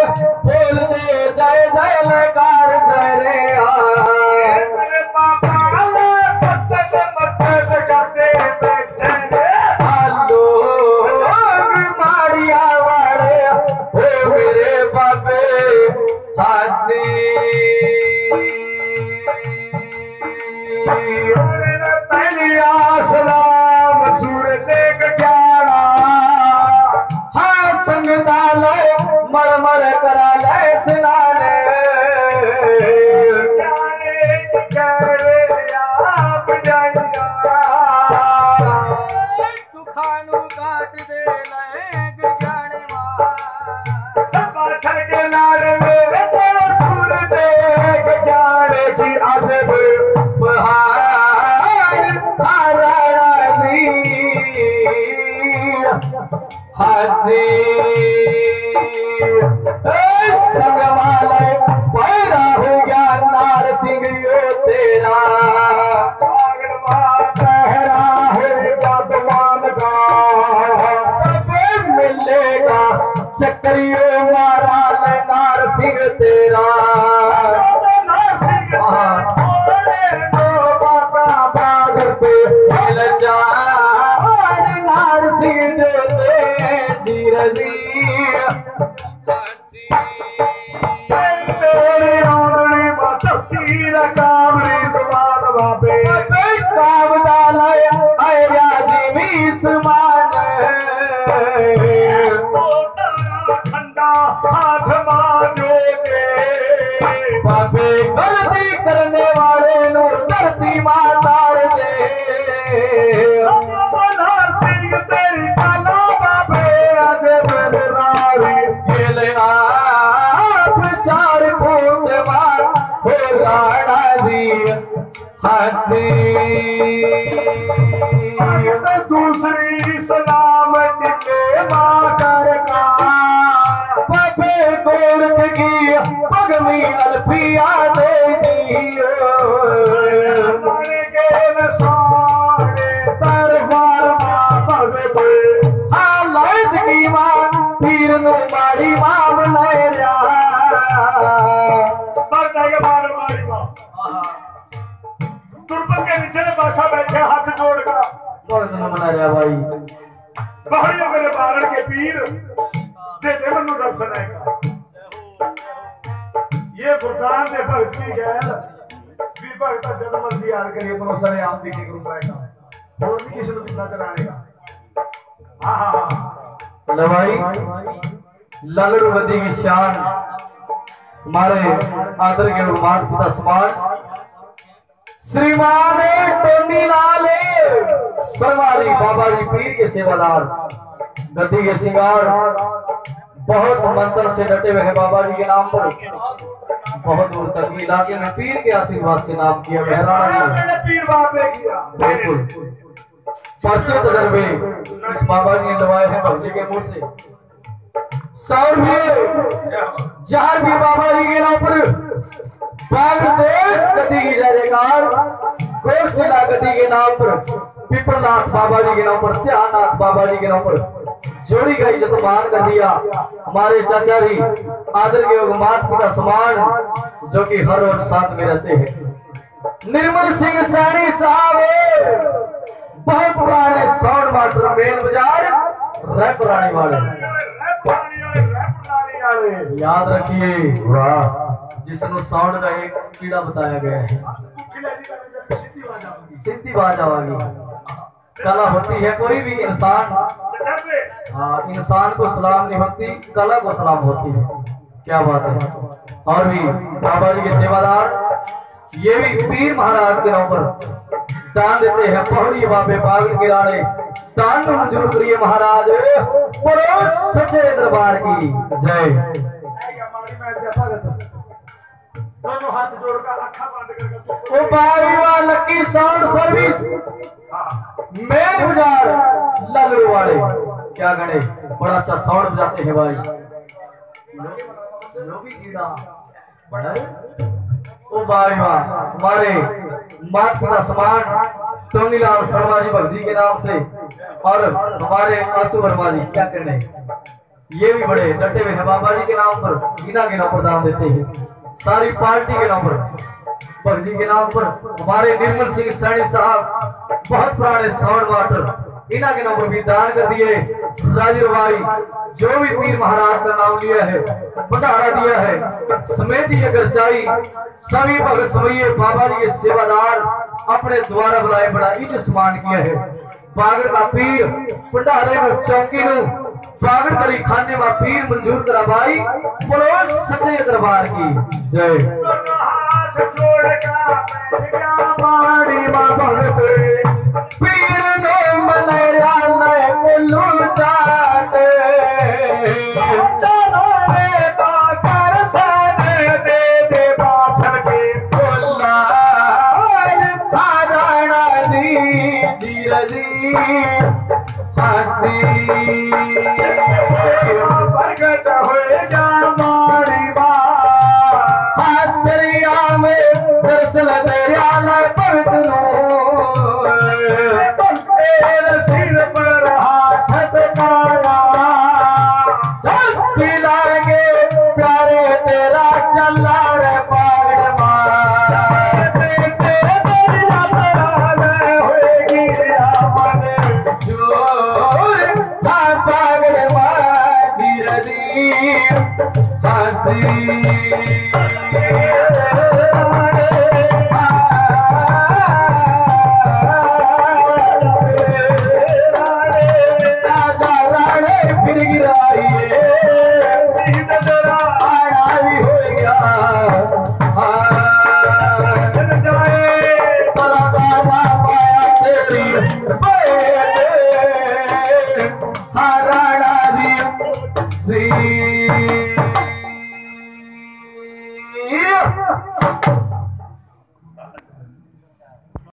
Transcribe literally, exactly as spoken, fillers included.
बोल दे जय जय लकार जय रे मेरे पापा मत मत करते बैठे रे आलो बीमारिया वाले हो मेरे बाबे हाजी पहली सलाम सूरत ग्यारह हाँ संग डाले मर मर करा ले स्नाने आप जाइया तू खानू काट दे लेग जाने पाछल के लाल में तेरा सूर देख जाने की अजब बहार हाजी हाजी संगवाले पैदा हो गया नार सिंह यो तेरा पहरा है भगवान का कब मिलेगा चक्रियो मारा ले नार सिंह तेरा नार सिंह नार सिंह देते जी रजी तेरी आंगली मातती रकामरी दुमान बाबे काम डाले आया जी मीसमान तो तारा ठंडा हाथ मांगोगे बाबे गलती करने वाले नु धरती मातार दे नार सिंह तेरी काला बाबे आज मेरे रारी खेले आप चार फूट मार हो राणा जी हाजी दूसरी सलाम दिले माकर का बाबे गोरख की पगमी अल्फिया दे दियो दरबार भगवे हालत की मां पीर नु बाड़ी मां बनाए जा मार माड़ी मां तुरबन के नीचे बासा बैठे हाथ जोड़ का बहुत मना रहा भाई बहड़ियों मेरे बारण के पीर दे देवन नु दर्शन है का ये गुरदान दे भगत की गैल भी भगत जन्म दी याद करिए तो सरे आम दिखे गुरु का और भी किसी को बिना चलाने का हां हां हां ले भाई लालड़ू गद्दी की शान हमारे आदर के माता पिता समान श्रीमान टोनी लाल सरवारी बाबा जी पीर के सेवादार गद्दी के सिंगार बहुत मंत्र से डटे हुए हैं बाबा जी के नाम पर बहुत दूर तक इलाके में पीर के आशीर्वाद से नाम किया मेहराना ने पीर बाबे किया बिल्कुल पर्चे तजर्बे इस बाबा जी ने लवाए हैं बच्चे के मुंह से सौर भी जहर भी बाबा जी के नाम पर बांग्लादेश गद्दी की जयकार कोट जिला गद्दी के नाम पर पिपलनाथ बाबा जी के नाम पर श्यानाथ बाबा जी के नाम पर जोड़ी गई जतमान कर दिया हमारे चाचा जी आदर के माता पिता समान जो कि हर रोज साथ में रहते हैं निर्मल सिंह सैनी साहब बहुत पुराने साउंड मास्टर मेल बाजार रैप पुराने वाले याद रखिए वाह जिसनो साउंड का एक कीड़ा बताया गया है सिद्धि बाज आवागी कला होती है कोई भी इंसान हाँ इंसान को सलाम नहीं होती कला को सलाम होती है क्या बात है और भी बाबा जी के सेवादार ये भी पीर महाराज के नाम पर दान देते हैं पहड़ी बाबे पागल किराने दान मंजूर करिए महाराज बोलो सच्चे दरबार की जय दोनों हाथ जोड़कर आंखें बंद करके ओ भाई वाह लकी साउंड सर्विस मेन बाजार लल्लू वाले क्या गणे बड़ा अच्छा साउंड बजाते हैं भाई लोगी कीड़ा बड़ा ओ भाई वाह हमारे माता पिता समान टोनीलाल शर्मा जी भगजी के नाम से और हमारे आंसू वर्मा जी क्या करने ये भी बड़े डटे हुए हैं बाबा जी के नाम पर, गिना गिना प्रदान देते हैं सारी पार्टी के नाम पर, भगजी के नाम पर। हमारे निर्मल सिंह सैनी साहब बहुत पुराने साउंड वाटर इना के नाम पर भी दान कर दिए। राजीव भाई जो भी पीर महाराज का नाम लिया है, भंडारा दिया है, समेती अगर चाहिए सभी भगत समये बाबा जी के सेवादार अपने द्वारा बुलाए बड़ा इज्जत सम्मान किया है। बागर का पीर भंडारे नु चौकी नु बागर करी खाने में पीर मंजूर करा भाई, बोलो सच्चे दरबार की जय। हाथ जोड़ेगा माड़ी मां भगत पीर ने मनरा ने मुल्लू जाते चलो रे तो कर सने दे दे पाछड़ के बोला भाराना जी जीरा जी हाजी प्रगट होएगा माड़ी मां हासरिया में दरअसल दरियाला पवित्र तेरे सिर पर हाथ टिकाया झलकी लागे प्यारे तेरा चला रे पागड़ मार तेरे दरिया पर होएगी आमद जोर था पागड़ मार जीरा जी हाजी See